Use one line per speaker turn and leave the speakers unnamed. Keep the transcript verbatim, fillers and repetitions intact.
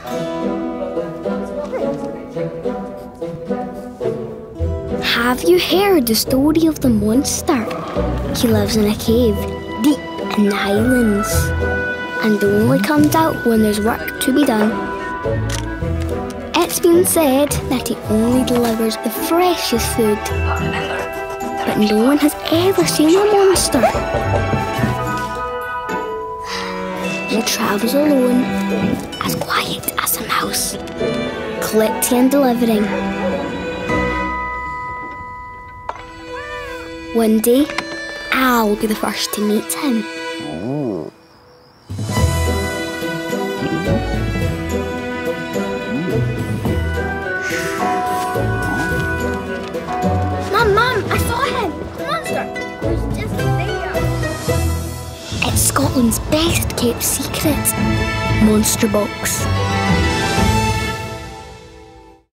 Have you heard the story of the monster? He lives in a cave deep in the Highlands and only comes out when there's work to be done. It's been said that he only delivers the freshest food, but no one has ever seen a monster. He travels alone, as quiet as a mouse, collecting and delivering. One day, I'll be the first to meet him. Mom, Mom, I saw him! The monster! He was just there! It's Scotland's best kept secret, Monsterbox.